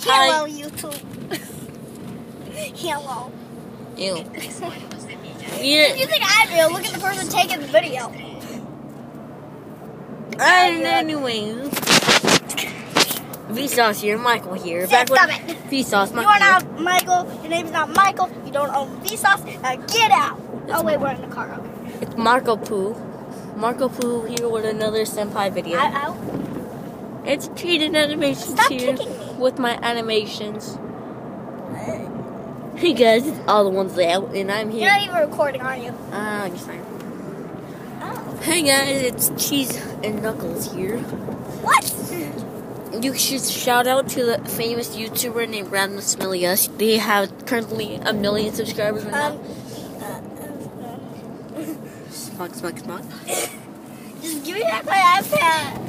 Hello, YouTube. Hello. Ew. If you think I'm real, look at the person taking the video. And anyways, Vsauce here, Michael here. Stop it. Vsauce, You Michael. are not Michael. Your name's not Michael. You don't own Vsauce. Now get out. Oh wait, we're in the car. Okay. It's Marco Poo. Marco Poo here with another senpai video. Ow. It's Cheated Animations Stop here kicking me. with my animations. Hey guys, it's all the ones out, and I'm here. You're not even recording, are you? I guess I am. Oh. Hey guys, it's Cheese and Knuckles here. What? You should shout out to the famous YouTuber named Random Smillius. They have currently 1 million subscribers right now. Smug. Just give me back my iPad.